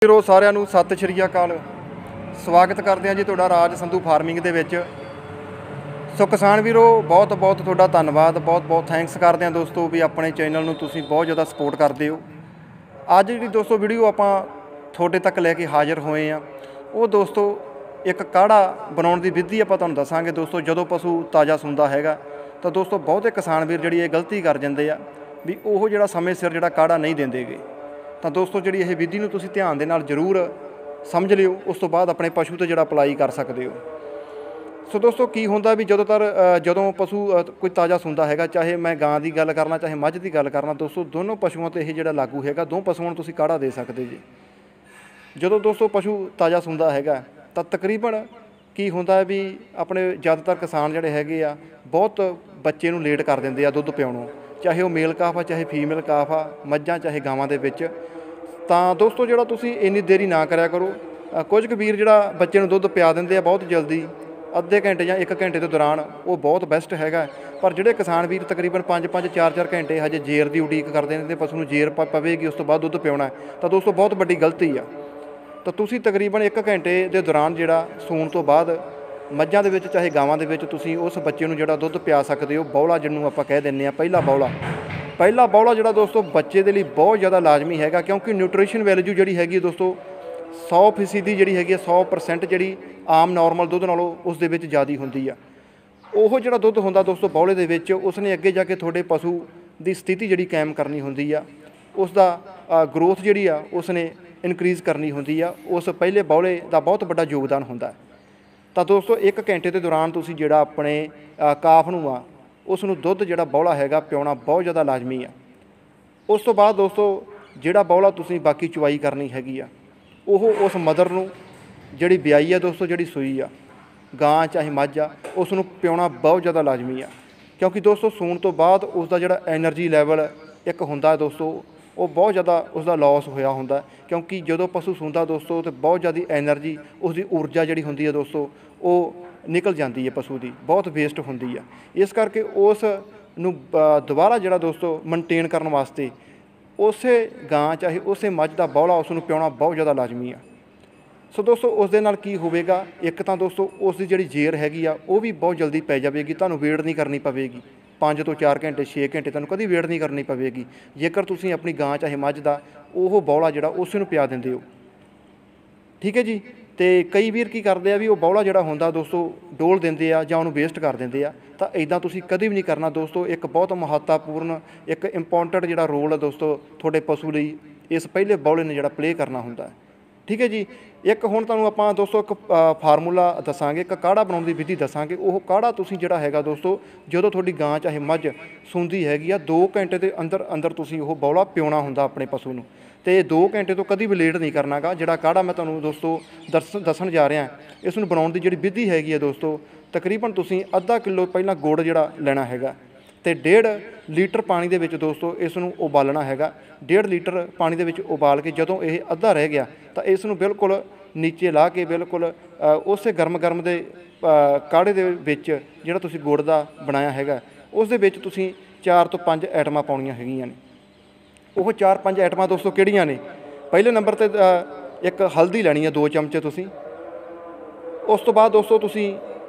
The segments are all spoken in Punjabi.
ਵੀਰੋ ਸਾਰਿਆਂ ਨੂੰ ਸਤਿ ਸ਼੍ਰੀ ਅਕਾਲ। ਸਵਾਗਤ ਕਰਦੇ ਹਾਂ ਜੀ ਤੁਹਾਡਾ ਰਾਜ ਸੰਧੂ ਫਾਰਮਿੰਗ ਦੇ ਵਿੱਚ। ਸੋ ਕਿਸਾਨ ਵੀਰੋ ਬਹੁਤ ਬਹੁਤ ਤੁਹਾਡਾ ਧੰਨਵਾਦ, ਬਹੁਤ ਬਹੁਤ ਥੈਂਕਸ ਕਰਦੇ ਹਾਂ ਦੋਸਤੋ ਵੀ ਆਪਣੇ ਚੈਨਲ ਨੂੰ ਤੁਸੀਂ ਬਹੁਤ ਜ਼ਿਆਦਾ ਸਪੋਰਟ ਕਰਦੇ ਹੋ। ਅੱਜ ਜਿਹੜੀ ਦੋਸਤੋ ਵੀਡੀਓ ਆਪਾਂ ਤੁਹਾਡੇ ਤੱਕ ਲੈ ਕੇ ਹਾਜ਼ਰ ਹੋਏ ਹਾਂ ਉਹ ਦੋਸਤੋ ਇੱਕ ਕਾੜਾ ਬਣਾਉਣ ਦੀ ਵਿਧੀ ਆਪਾਂ ਤੁਹਾਨੂੰ ਦੱਸਾਂਗੇ। ਦੋਸਤੋ ਜਦੋਂ ਪਸ਼ੂ ਤਾਜ਼ਾ ਸੂੰਦਾ ਹੈਗਾ ਤਾਂ ਦੋਸਤੋ ਬਹੁਤੇ ਕਿਸਾਨ ਵੀਰ ਜਿਹੜੀ ਇਹ ਗਲਤੀ ਕਰ ਜਾਂਦੇ ਆ ਵੀ ਉਹ ਜਿਹੜਾ ਸਮੇਂ ਸਿਰ ਜਿਹੜਾ ਕਾੜਾ ਨਹੀਂ ਦਿੰਦੇਗੇ। ਤਾਂ ਦੋਸਤੋ ਜਿਹੜੀ ਇਹ ਵਿਧੀ ਨੂੰ ਤੁਸੀਂ ਧਿਆਨ ਦੇ ਨਾਲ ਜ਼ਰੂਰ ਸਮਝ ਲਿਓ, ਉਸ ਤੋਂ ਬਾਅਦ ਆਪਣੇ ਪਸ਼ੂ 'ਤੇ ਜਿਹੜਾ ਅਪਲਾਈ ਕਰ ਸਕਦੇ ਹੋ। ਸੋ ਦੋਸਤੋ ਕੀ ਹੁੰਦਾ ਵੀ ਜਦੋਂ ਪਸ਼ੂ ਕੋਈ ਤਾਜ਼ਾ ਸੂੰਦਾ ਹੈਗਾ, ਚਾਹੇ ਮੈਂ ਗਾਂ ਦੀ ਗੱਲ ਕਰਨਾ ਚਾਹੇ ਮੱਝ ਦੀ ਗੱਲ ਕਰਨਾ, ਦੋਸਤੋ ਦੋਨੋਂ ਪਸ਼ੂਆਂ 'ਤੇ ਇਹ ਜਿਹੜਾ ਲਾਗੂ ਹੈਗਾ। ਦੋ ਪਸ਼ੂਆਂ ਨੂੰ ਤੁਸੀਂ ਕਾੜਾ ਦੇ ਸਕਦੇ ਜੀ। ਜਦੋਂ ਦੋਸਤੋ ਪਸ਼ੂ ਤਾਜ਼ਾ ਸੂੰਦਾ ਹੈਗਾ ਤਾਂ ਤਕਰੀਬਨ ਕੀ ਹੁੰਦਾ ਵੀ ਆਪਣੇ ਜ਼ਿਆਦਾਤਰ ਕਿਸਾਨ ਜਿਹੜੇ ਹੈਗੇ ਆ ਬਹੁਤ ਬੱਚੇ ਨੂੰ ਲੇਟ ਕਰ ਦਿੰਦੇ ਆ ਦੁੱਧ ਪਿਆਉਣੋਂ, ਚਾਹੇ ਉਹ ਮੇਲ ਕਾਫ ਆ ਚਾਹੇ ਫੀਮੇਲ ਕਾਫ ਆ, ਮੱਝਾਂ ਚਾਹੇ ਗਾਵਾਂ ਦੇ ਵਿੱਚ। ਤਾਂ ਦੋਸਤੋ ਜਿਹੜਾ ਤੁਸੀਂ ਇੰਨੀ ਦੇਰੀ ਨਾ ਕਰਿਆ ਕਰੋ। ਕੁਝ ਕੁ ਵੀਰ ਜਿਹੜਾ ਬੱਚੇ ਨੂੰ ਦੁੱਧ ਪਿਆ ਦਿੰਦੇ ਆ ਬਹੁਤ ਜਲਦੀ, ਅੱਧੇ ਘੰਟੇ ਜਾਂ 1 ਘੰਟੇ ਦੇ ਦੌਰਾਨ, ਉਹ ਬਹੁਤ ਬੈਸਟ ਹੈਗਾ। ਪਰ ਜਿਹੜੇ ਕਿਸਾਨ ਵੀਰ ਤਕਰੀਬਨ 5-5 4-4 ਘੰਟੇ ਹਜੇ ਜੇਰ ਦੀ ਉਡੀਕ ਕਰਦੇ ਨੇ ਤੇ ਪਸ਼ੂ ਨੂੰ ਜੇਰ ਪਵੇਗੀ ਉਸ ਤੋਂ ਬਾਅਦ ਦੁੱਧ ਪਿਆਉਣਾ, ਤਾਂ ਦੋਸਤੋ ਬਹੁਤ ਵੱਡੀ ਗਲਤੀ ਆ। ਤਾਂ ਤੁਸੀਂ ਤਕਰੀਬਨ 1 ਘੰਟੇ ਦੇ ਦੌਰਾਨ ਜਿਹੜਾ ਸੂਣ ਤੋਂ ਬਾਅਦ ਮੱਝਾਂ ਦੇ ਵਿੱਚ ਚਾਹੇ ਗਾਵਾਂ ਦੇ ਵਿੱਚ ਤੁਸੀਂ ਉਸ ਬੱਚੇ ਨੂੰ ਜਿਹੜਾ ਦੁੱਧ ਪਿਆ ਸਕਦੇ ਹੋ। ਬੌਲਾ ਜਿਹਨੂੰ ਆਪਾਂ ਕਹਿ ਦਿੰਦੇ ਹਾਂ, ਪਹਿਲਾ ਬੌਲਾ ਜਿਹੜਾ ਦੋਸਤੋ ਬੱਚੇ ਦੇ ਲਈ ਬਹੁਤ ਜ਼ਿਆਦਾ ਲਾਜ਼ਮੀ ਹੈਗਾ, ਕਿਉਂਕਿ ਨਿਊਟ੍ਰੀਸ਼ਨ ਵੈਲਿਊ ਜਿਹੜੀ ਹੈਗੀ ਦੋਸਤੋ 100% ਜਿਹੜੀ ਹੈਗੀ 100% ਜਿਹੜੀ ਆਮ ਨੋਰਮਲ ਦੁੱਧ ਨਾਲੋਂ ਉਸ ਦੇ ਵਿੱਚ ਜ਼ਿਆਦਾ ਹੁੰਦੀ ਆ। ਉਹ ਜਿਹੜਾ ਦੁੱਧ ਹੁੰਦਾ ਦੋਸਤੋ ਬੌਲੇ ਦੇ ਵਿੱਚ, ਉਸਨੇ ਅੱਗੇ ਜਾ ਕੇ ਤੁਹਾਡੇ ਪਸ਼ੂ ਦੀ ਸਥਿਤੀ ਜਿਹੜੀ ਕਾਇਮ ਕਰਨੀ ਹੁੰਦੀ ਆ, ਉਸ ਦਾ ਗਰੋਥ ਜਿਹੜੀ ਆ ਉਸਨੇ ਇਨਕਰੀਜ਼ ਕਰਨੀ ਹੁੰਦੀ ਆ। ਉਸ ਪਹਿਲੇ ਬੌਲੇ ਦਾ ਬਹੁਤ ਵੱਡਾ ਯੋਗਦਾਨ ਹੁੰਦਾ। ਤਾਂ ਦੋਸਤੋ 1 ਘੰਟੇ ਦੇ ਦੌਰਾਨ ਤੁਸੀਂ ਜਿਹੜਾ ਆਪਣੇ ਕਾਫ ਨੂੰ ਆ ਉਸ ਨੂੰ ਦੁੱਧ ਜਿਹੜਾ ਬੌਲਾ ਹੈਗਾ ਪਿਆਉਣਾ ਬਹੁਤ ਜ਼ਿਆਦਾ ਲਾਜ਼ਮੀ ਆ। ਉਸ ਤੋਂ ਬਾਅਦ ਦੋਸਤੋ ਜਿਹੜਾ ਬੌਲਾ ਤੁਸੀਂ ਬਾਕੀ ਚੁਵਾਈ ਕਰਨੀ ਹੈਗੀ ਆ, ਉਹ ਉਸ ਮਦਰ ਨੂੰ ਜਿਹੜੀ ਵਿਆਹੀ ਆ ਦੋਸਤੋ, ਜਿਹੜੀ ਸੂਈ ਆ ਗਾਂ ਚਾਹੇ ਮੱਝ ਆ, ਉਸ ਨੂੰ ਪਿਆਉਣਾ ਬਹੁਤ ਜ਼ਿਆਦਾ ਲਾਜ਼ਮੀ ਆ। ਕਿਉਂਕਿ ਦੋਸਤੋ ਸੂਣ ਤੋਂ ਬਾਅਦ ਉਸ ਦਾ ਜਿਹੜਾ ਐਨਰਜੀ ਲੈਵਲ ਇੱਕ ਹੁੰਦਾ ਦੋਸਤੋ, ਉਹ ਬਹੁਤ ਜ਼ਿਆਦਾ ਉਸ ਦਾ ਲੋਸ ਹੋਇਆ ਹੁੰਦਾ। ਕਿਉਂਕਿ ਜਦੋਂ ਪਸ਼ੂ ਸੂੰਦਾ ਦੋਸਤੋ ਤਾਂ ਬਹੁਤ ਜ਼ਿਆਦਾ ਐਨਰਜੀ, ਉਸ ਦੀ ਊਰਜਾ ਜਿਹੜੀ ਹੁੰਦੀ ਹੈ ਦੋਸਤੋ ਉਹ ਨਿਕਲ ਜਾਂਦੀ ਹੈ, ਪਸ਼ੂ ਦੀ ਬਹੁਤ ਵੇਸਟ ਹੁੰਦੀ ਆ। ਇਸ ਕਰਕੇ ਉਸ ਨੂੰ ਦੁਬਾਰਾ ਜਿਹੜਾ ਦੋਸਤੋ ਮੇਨਟੇਨ ਕਰਨ ਵਾਸਤੇ ਉਸੇ ਗਾਂ ਚਾਹੇ ਉਸੇ ਮੱਝ ਦਾ ਬੌਲਾ ਉਸ ਨੂੰ ਪਿਆਉਣਾ ਬਹੁਤ ਜ਼ਿਆਦਾ ਲਾਜ਼ਮੀ ਆ। ਸੋ ਦੋਸਤੋ ਉਸ ਦੇ ਨਾਲ ਕੀ ਹੋਵੇਗਾ, ਇੱਕ ਤਾਂ ਦੋਸਤੋ ਉਸ ਦੀ ਜਿਹੜੀ ਜੇਰ ਹੈਗੀ ਆ ਉਹ ਵੀ ਬਹੁਤ ਜਲਦੀ ਪੈ ਜਾਵੇਗੀ, ਤੁਹਾਨੂੰ ਵੇਟ ਨਹੀਂ ਕਰਨੀ ਪਵੇਗੀ। 5 ਤੋਂ 4 ਘੰਟੇ 6 ਘੰਟੇ ਤੁਹਾਨੂੰ ਕਦੀ ਵੇਟ ਨਹੀਂ ਕਰਨੀ ਪਵੇਗੀ ਜੇਕਰ ਤੁਸੀਂ ਆਪਣੀ ਗਾਂ ਚਾਹੇ ਮੱਝ ਦਾ ਉਹ ਬੌਲਾ ਜਿਹੜਾ ਉਸ ਨੂੰ ਪਿਆ ਦਿੰਦੇ ਹੋ। ਠੀਕ ਹੈ ਜੀ। ਅਤੇ ਕਈ ਵੀਰ ਕੀ ਕਰਦੇ ਆ ਵੀ ਉਹ ਬੌਲਾ ਜਿਹੜਾ ਹੁੰਦਾ ਦੋਸਤੋ ਡੋਲ ਦਿੰਦੇ ਆ ਜਾਂ ਉਹਨੂੰ ਵੇਸਟ ਕਰ ਦਿੰਦੇ ਆ। ਤਾਂ ਇੱਦਾਂ ਤੁਸੀਂ ਕਦੇ ਵੀ ਨਹੀਂ ਕਰਨਾ ਦੋਸਤੋ। ਇੱਕ ਬਹੁਤ ਮਹੱਤਵਪੂਰਨ ਇੱਕ ਇੰਪੋਰਟੈਂਟ ਜਿਹੜਾ ਰੋਲ ਹੈ ਦੋਸਤੋ ਤੁਹਾਡੇ ਪਸ਼ੂ ਲਈ ਇਸ ਪਹਿਲੇ ਬੌਲੇ ਨੇ ਜਿਹੜਾ ਪਲੇਅ ਕਰਨਾ ਹੁੰਦਾ। ਠੀਕ ਹੈ ਜੀ। ਇੱਕ ਹੁਣ ਤੁਹਾਨੂੰ ਆਪਾਂ ਦੋਸਤੋ ਇੱਕ ਫਾਰਮੂਲਾ ਦੱਸਾਂਗੇ, ਇੱਕ ਕਾੜਾ ਬਣਾਉਣ ਦੀ ਵਿਧੀ ਦੱਸਾਂਗੇ। ਉਹ ਕਾੜਾ ਤੁਸੀਂ ਜਿਹੜਾ ਹੈਗਾ ਦੋਸਤੋ ਜਦੋਂ ਤੁਹਾਡੀ ਗਾਂ ਚਾਹੇ ਮੱਝ ਸੂੰਦੀ ਹੈਗੀ ਆ 2 ਘੰਟੇ ਦੇ ਅੰਦਰ ਤੁਸੀਂ ਉਹ ਬੌਲਾ ਪਿਆਉਣਾ ਹੁੰਦਾ ਆਪਣੇ ਪਸ਼ੂ ਨੂੰ। ਅਤੇ 2 ਘੰਟੇ ਤੋਂ ਕਦੀ ਵੀ ਲੇਟ ਨਹੀਂ ਕਰਨਾ ਗਾ। ਜਿਹੜਾ ਕਾੜਾ ਮੈਂ ਤੁਹਾਨੂੰ ਦੋਸਤੋ ਦੱਸਣ ਜਾ ਰਿਹਾ, ਇਸ ਨੂੰ ਬਣਾਉਣ ਦੀ ਜਿਹੜੀ ਵਿਧੀ ਹੈਗੀ ਹੈ ਦੋਸਤੋ, ਤਕਰੀਬਨ ਤੁਸੀਂ ਅੱਧਾ ਕਿਲੋ ਪਹਿਲਾਂ ਗੁੜ ਜਿਹੜਾ ਲੈਣਾ ਹੈਗਾ ਅਤੇ 1.5 ਲੀਟਰ ਪਾਣੀ ਦੇ ਵਿੱਚ ਦੋਸਤੋ ਇਸ ਨੂੰ ਉਬਾਲਣਾ ਹੈਗਾ। 1.5 ਲੀਟਰ ਪਾਣੀ ਦੇ ਵਿੱਚ ਉਬਾਲ ਕੇ ਜਦੋਂ ਇਹ ਅੱਧਾ ਰਹਿ ਗਿਆ ਤਾਂ ਇਸ ਨੂੰ ਬਿਲਕੁਲ ਨੀਚੇ ਲਾ ਕੇ ਬਿਲਕੁਲ ਉਸੇ ਗਰਮ ਦੇ ਕਾੜੇ ਦੇ ਵਿੱਚ ਜਿਹੜਾ ਤੁਸੀਂ ਗੁੜ ਦਾ ਬਣਾਇਆ ਹੈਗਾ ਉਸ ਦੇ ਵਿੱਚ ਤੁਸੀਂ 4 ਤੋਂ 5 ਐਟਮਾਂ ਪਾਉਣੀਆਂ ਹੈਗੀਆਂ ਨੇ। ਉਹ 4-5 ਐਟਮਾਂ ਦੋਸਤੋ ਕਿਹੜੀਆਂ ਨੇ? ਪਹਿਲੇ ਨੰਬਰ 'ਤੇ ਇੱਕ ਹਲਦੀ ਲੈਣੀ ਹੈ 2 ਚਮਚੇ ਤੁਸੀਂ। ਉਸ ਤੋਂ ਬਾਅਦ ਦੋਸਤੋ ਤੁਸੀਂ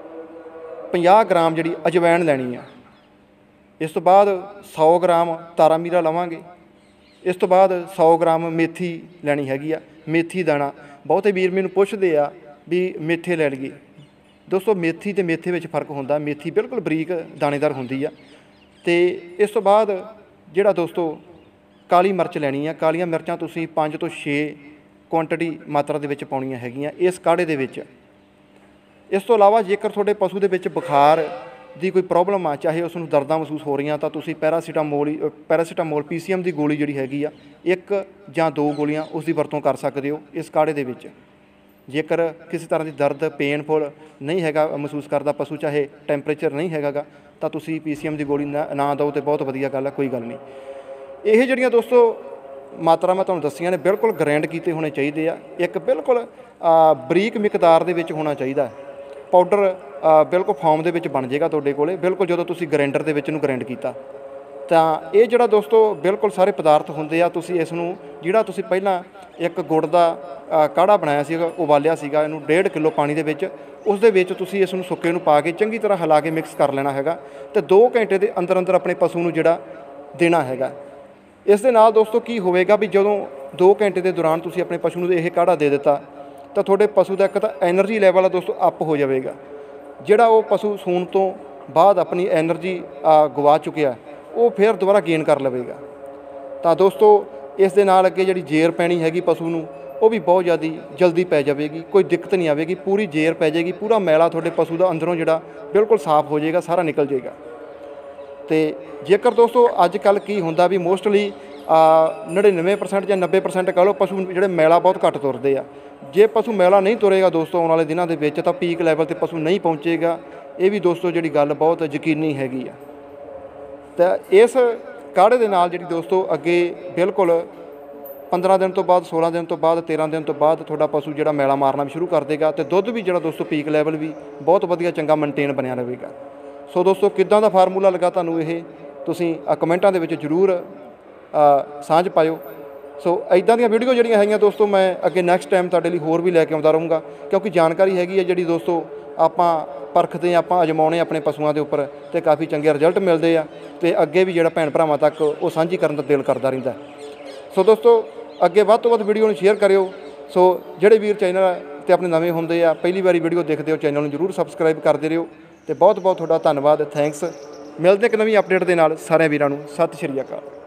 50 ਗ੍ਰਾਮ ਜਿਹੜੀ ਅਜਵਾਇਣ ਲੈਣੀ ਆ। ਇਸ ਤੋਂ ਬਾਅਦ 100 ਗ੍ਰਾਮ ਤਾਰਾ ਮੀਰਾ ਲਵਾਂਗੇ। ਇਸ ਤੋਂ ਬਾਅਦ 100 ਗ੍ਰਾਮ ਮੇਥੀ ਲੈਣੀ ਹੈਗੀ ਆ। ਮੇਥੀ ਦਾਣਾ ਬਹੁਤੇ ਵੀਰ ਮੈਨੂੰ ਪੁੱਛਦੇ ਆ ਵੀ ਮੇਥੇ ਲੈ ਲਈਏ। ਦੋਸਤੋ ਮੇਥੀ ਅਤੇ ਮੇਥੇ ਵਿੱਚ ਫ਼ਰਕ ਹੁੰਦਾ। ਮੇਥੀ ਬਿਲਕੁਲ ਬਰੀਕ ਦਾਣੇਦਾਰ ਹੁੰਦੀ ਆ। ਅਤੇ ਇਸ ਤੋਂ ਬਾਅਦ ਜਿਹੜਾ ਦੋਸਤੋ ਕਾਲੀ ਮਿਰਚ ਲੈਣੀ ਆ। ਕਾਲੀਆਂ ਮਿਰਚਾਂ ਤੁਸੀਂ 5 ਤੋਂ 6 ਕੁਆਂਟਿਟੀ ਮਾਤਰਾ ਦੇ ਵਿੱਚ ਪਾਉਣੀਆਂ ਹੈਗੀਆਂ ਇਸ ਕਾੜੇ ਦੇ ਵਿੱਚ। ਇਸ ਤੋਂ ਇਲਾਵਾ ਜੇਕਰ ਤੁਹਾਡੇ ਪਸ਼ੂ ਦੇ ਵਿੱਚ ਬੁਖਾਰ ਦੀ ਕੋਈ ਪ੍ਰੋਬਲਮ ਆ, ਚਾਹੇ ਉਸ ਨੂੰ ਦਰਦਾਂ ਮਹਿਸੂਸ ਹੋ ਰਹੀਆਂ, ਤਾਂ ਤੁਸੀਂ ਪੈਰਾਸੀਟਾਮੋਲ PCM ਦੀ ਗੋਲੀ ਜਿਹੜੀ ਹੈਗੀ ਆ 1 ਜਾਂ 2 ਗੋਲੀਆਂ ਉਸ ਦੀ ਵਰਤੋਂ ਕਰ ਸਕਦੇ ਹੋ ਇਸ ਕਾੜੇ ਦੇ ਵਿੱਚ। ਜੇਕਰ ਕਿਸੇ ਤਰ੍ਹਾਂ ਦੀ ਦਰਦ ਪੇਨਫੁਲ ਨਹੀਂ ਹੈਗਾ ਮਹਿਸੂਸ ਕਰਦਾ ਪਸ਼ੂ, ਚਾਹੇ ਟੈਂਪਰੇਚਰ ਨਹੀਂ ਹੈਗਾ ਗਾ, ਤਾਂ ਤੁਸੀਂ PCM ਦੀ ਗੋਲੀ ਨਾ ਦਿਓ ਅਤੇ ਬਹੁਤ ਵਧੀਆ ਗੱਲ ਹੈ, ਕੋਈ ਗੱਲ ਨਹੀਂ। ਇਹ ਜਿਹੜੀਆਂ ਦੋਸਤੋ ਮਾਤਰਾ ਮੈਂ ਤੁਹਾਨੂੰ ਦੱਸੀਆਂ ਨੇ ਬਿਲਕੁਲ ਗ੍ਰੈਂਡ ਕੀਤੇ ਹੋਣੇ ਚਾਹੀਦੇ ਆ। ਇੱਕ ਬਿਲਕੁਲ ਬਰੀਕ ਮਿਕਦਾਰ ਦੇ ਵਿੱਚ ਹੋਣਾ ਚਾਹੀਦਾ। ਪਾਊਡਰ ਬਿਲਕੁਲ ਫਾਰਮ ਦੇ ਵਿੱਚ ਬਣ ਜਾਏਗਾ ਤੁਹਾਡੇ ਕੋਲ ਬਿਲਕੁਲ ਜਦੋਂ ਤੁਸੀਂ ਗ੍ਰੈਂਡਰ ਦੇ ਵਿੱਚ ਨੂੰ ਗ੍ਰੈਂਡ ਕੀਤਾ। ਤਾਂ ਇਹ ਜਿਹੜਾ ਦੋਸਤੋ ਬਿਲਕੁਲ ਸਾਰੇ ਪਦਾਰਥ ਹੁੰਦੇ ਆ। ਤੁਸੀਂ ਇਸ ਨੂੰ ਜਿਹੜਾ ਤੁਸੀਂ ਪਹਿਲਾਂ ਇੱਕ ਗੁੜ ਦਾ ਕਾੜਾ ਬਣਾਇਆ ਸੀਗਾ, ਉਬਾਲਿਆ ਸੀਗਾ, ਇਹਨੂੰ 1.5 ਕਿਲੋ ਪਾਣੀ ਦੇ ਵਿੱਚ, ਉਸ ਦੇ ਵਿੱਚ ਤੁਸੀਂ ਇਸ ਨੂੰ ਸੁੱਕੇ ਨੂੰ ਪਾ ਕੇ ਚੰਗੀ ਤਰ੍ਹਾਂ ਹਿਲਾ ਕੇ ਮਿਕਸ ਕਰ ਲੈਣਾ ਹੈਗਾ ਅਤੇ 2 ਘੰਟੇ ਦੇ ਅੰਦਰ ਅੰਦਰ ਆਪਣੇ ਪਸ਼ੂ ਨੂੰ ਜਿਹੜਾ ਦੇਣਾ ਹੈਗਾ। ਇਸ ਦੇ ਨਾਲ ਦੋਸਤੋ ਕੀ ਹੋਵੇਗਾ ਵੀ ਜਦੋਂ 2 ਘੰਟੇ ਦੇ ਦੌਰਾਨ ਤੁਸੀਂ ਆਪਣੇ ਪਸ਼ੂ ਨੂੰ ਇਹ ਕਾੜਾ ਦੇ ਦਿੱਤਾ ਤਾਂ ਤੁਹਾਡੇ ਪਸ਼ੂ ਦਾ ਇੱਕ ਤਾਂ ਐਨਰਜੀ ਲੈਵਲ ਆ ਦੋਸਤੋ ਅੱਪ ਹੋ ਜਾਵੇਗਾ। ਜਿਹੜਾ ਉਹ ਪਸ਼ੂ ਸੂਣ ਤੋਂ ਬਾਅਦ ਆਪਣੀ ਐਨਰਜੀ ਗਵਾ ਚੁੱਕਿਆ ਉਹ ਫਿਰ ਦੁਬਾਰਾ ਗੇਨ ਕਰ ਲਵੇਗਾ। ਤਾਂ ਦੋਸਤੋ ਇਸ ਦੇ ਨਾਲ ਅੱਗੇ ਜਿਹੜੀ ਜੇਰ ਪੈਣੀ ਹੈਗੀ ਪਸ਼ੂ ਨੂੰ ਉਹ ਵੀ ਬਹੁਤ ਜ਼ਿਆਦਾ ਜਲਦੀ ਪੈ ਜਾਵੇਗੀ, ਕੋਈ ਦਿੱਕਤ ਨਹੀਂ ਆਵੇਗੀ, ਪੂਰੀ ਜੇਰ ਪੈ ਜਾਏਗੀ, ਪੂਰਾ ਮੈਲਾ ਤੁਹਾਡੇ ਪਸ਼ੂ ਦਾ ਅੰਦਰੋਂ ਜਿਹੜਾ ਬਿਲਕੁਲ ਸਾਫ਼ ਹੋ ਜਾਏਗਾ, ਸਾਰਾ ਨਿਕਲ ਜਾਏਗਾ। ਅਤੇ ਜੇਕਰ ਦੋਸਤੋ ਅੱਜ ਕੱਲ੍ਹ ਕੀ ਹੁੰਦਾ ਵੀ ਮੋਸਟਲੀ 99% ਜਾਂ 90% ਕਹਿ ਲਓ ਪਸ਼ੂ ਜਿਹੜੇ ਮੈਲਾ ਬਹੁਤ ਘੱਟ ਤੁਰਦੇ ਆ। ਜੇ ਪਸ਼ੂ ਮੈਲਾ ਨਹੀਂ ਤੁਰੇਗਾ ਦੋਸਤੋ ਆਉਣ ਵਾਲੇ ਦਿਨਾਂ ਦੇ ਵਿੱਚ ਤਾਂ ਪੀਕ ਲੈਵਲ 'ਤੇ ਪਸ਼ੂ ਨਹੀਂ ਪਹੁੰਚੇਗਾ। ਇਹ ਵੀ ਦੋਸਤੋ ਜਿਹੜੀ ਗੱਲ ਬਹੁਤ ਯਕੀਨੀ ਹੈਗੀ ਆ। ਤਾਂ ਇਸ ਕਾੜੇ ਦੇ ਨਾਲ ਜਿਹੜੀ ਦੋਸਤੋ ਅੱਗੇ ਬਿਲਕੁਲ 15 ਦਿਨ ਤੋਂ ਬਾਅਦ, 16 ਦਿਨ ਤੋਂ ਬਾਅਦ, 13 ਦਿਨ ਤੋਂ ਬਾਅਦ ਤੁਹਾਡਾ ਪਸ਼ੂ ਜਿਹੜਾ ਮੈਲਾ ਮਾਰਨਾ ਵੀ ਸ਼ੁਰੂ ਕਰ ਦੇਗਾ ਅਤੇ ਦੁੱਧ ਵੀ ਜਿਹੜਾ ਦੋਸਤੋ ਪੀਕ ਲੈਵਲ ਵੀ ਬਹੁਤ ਵਧੀਆ ਚੰਗਾ ਮੇਨਟੇਨ ਬਣਿਆ ਰਹੇਗਾ। ਸੋ ਦੋਸਤੋ ਕਿੱਦਾਂ ਦਾ ਫਾਰਮੂਲਾ ਲੱਗਾ ਤੁਹਾਨੂੰ ਇਹ ਤੁਸੀਂ ਕਮੈਂਟਾਂ ਦੇ ਵਿੱਚ ਜ਼ਰੂਰ ਸਾਂਝ ਪਾਇਓ। ਸੋ ਇੱਦਾਂ ਦੀਆਂ ਵੀਡੀਓ ਜਿਹੜੀਆਂ ਹੈਗੀਆਂ ਦੋਸਤੋ ਮੈਂ ਅੱਗੇ ਨੈਕਸਟ ਟਾਈਮ ਤੁਹਾਡੇ ਲਈ ਹੋਰ ਵੀ ਲੈ ਕੇ ਆਉਂਦਾ ਰਹੂੰਗਾ, ਕਿਉਂਕਿ ਜਾਣਕਾਰੀ ਹੈਗੀ ਹੈ ਜਿਹੜੀ ਦੋਸਤੋ ਆਪਾਂ ਪਰਖਦੇ ਹਾਂ, ਆਪਾਂ ਅਜਮਾਉਣੇ ਆਪਣੇ ਪਸ਼ੂਆਂ ਦੇ ਉੱਪਰ ਅਤੇ ਕਾਫੀ ਚੰਗੇ ਰਿਜ਼ਲਟ ਮਿਲਦੇ ਆ ਅਤੇ ਅੱਗੇ ਵੀ ਜਿਹੜਾ ਭੈਣ ਭਰਾਵਾਂ ਤੱਕ ਉਹ ਸਾਂਝੀ ਕਰਨ ਦਾ ਦਿਲ ਕਰਦਾ ਰਹਿੰਦਾ। ਸੋ ਦੋਸਤੋ ਅੱਗੇ ਵੱਧ ਤੋਂ ਵੱਧ ਵੀਡੀਓ ਨੂੰ ਸ਼ੇਅਰ ਕਰਿਓ। ਸੋ ਜਿਹੜੇ ਵੀਰ ਚੈਨਲ 'ਤੇ ਆਪਣੇ ਨਵੇਂ ਹੁੰਦੇ ਆ, ਪਹਿਲੀ ਵਾਰੀ ਵੀਡੀਓ ਦੇਖਦੇ ਹੋ, ਚੈਨਲ ਨੂੰ ਜ਼ਰੂਰ ਸਬਸਕ੍ਰਾਈਬ ਕਰਦੇ ਰਹੋ ਅਤੇ ਬਹੁਤ ਬਹੁਤ ਤੁਹਾਡਾ ਧੰਨਵਾਦ, ਥੈਂਕਸ। ਮਿਲਦੇ ਇੱਕ ਨਵੀਂ ਅਪਡੇਟ ਦੇ ਨਾਲ ਸਾਰਿਆਂ ਵੀਰਾਂ ਨੂੰ ਸਤਿ ਸ਼੍ਰੀ ਅਕਾਲ।